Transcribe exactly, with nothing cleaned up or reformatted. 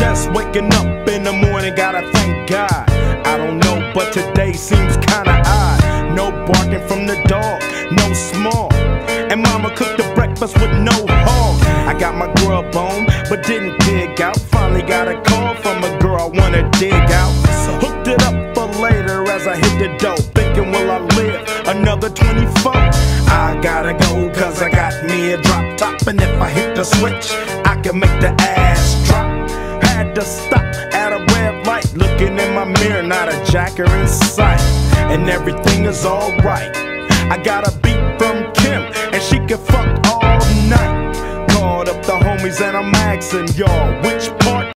Just waking up in the morning, gotta thank God. I don't know, but today seems kinda odd. No barking from the dog, no small. And mama cooked the breakfast with no hog. I got my grub on, but didn't dig out. Finally got a call from a girl I wanna dig out. Hooked it up for later as I hit the dough. Thinking, will I live another twenty-four? I gotta go, cause I got me a drop top. And if I hit the switch, I can make the ass drop. Had to stop at a red light, looking in my mirror, not a jacker in sight. And everything is alright. I got a beat from Kim, and she can fuck all night. Called up the homies and I'm asking y'all, which part